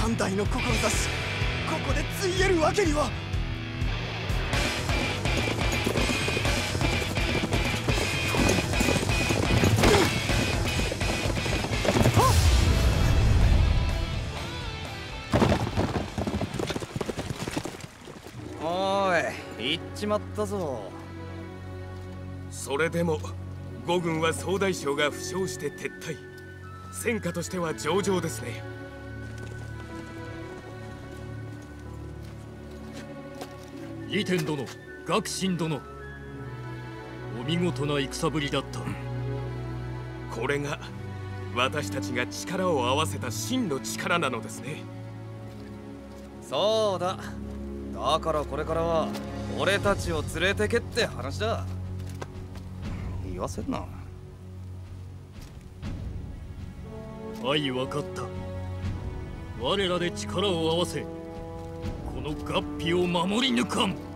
三代の志、ここでついえるわけには。 おい、行っちまったぞ。 それでも呉軍は総大将が負傷して撤退。戦果としては上々ですね。 李天殿、学信殿、お見事な戦ぶりだった。 これが私たちが力を合わせた真の力なのですね。 そうだ。だからこれからは俺たちを連れてけって話だ。言わせんな。 はい、分かった。我らで力を合わせこの合皮を守り抜かん。